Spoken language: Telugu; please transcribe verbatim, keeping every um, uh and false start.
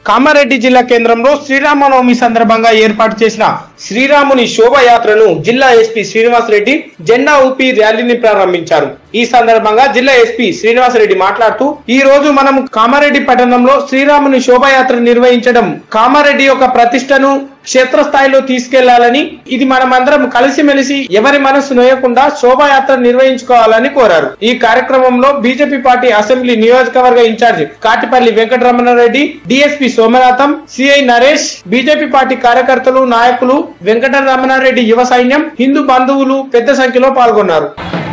కామారెడ్డి జిల్లా కేంద్రంలో శ్రీరామనవమి సందర్భంగా ఏర్పాటు చేసిన శ్రీరాముని శోభయాత్రను జిల్లా ఎస్పీ శ్రీనివాస్ రెడ్డి జెండా ఊపి ర్యాలీని ప్రారంభించారు. ఈ సందర్భంగా జిల్లా ఎస్పీ శ్రీనివాస్ రెడ్డి మాట్లాడుతూ, ఈ రోజు మనం కామారెడ్డి పట్టణంలో శ్రీరాముని శోభయాత్ర నిర్వహించడం కామారెడ్డి యొక్క ప్రతిష్టను క్షేత్రస్థాయిలో తీసుకెళ్లాలని, ఇది మనమందరం కలిసిమెలిసి ఎవరి మనసు నొయ్యకుండా శోభాయాత్ర నిర్వహించుకోవాలని కోరారు. ఈ కార్యక్రమంలో బీజేపీ పార్టీ అసెంబ్లీ నియోజకవర్గ incharge Katipalli Venkataramanareddy, DSP Somanatham, CI Naresh, BJP party కార్యకర్తలు, నాయకులు, వెంకటరమణారెడ్డి యువ సైన్యం, హిందూ బంధువులు పెద్ద సంఖ్యలో పాల్గొన్నారు.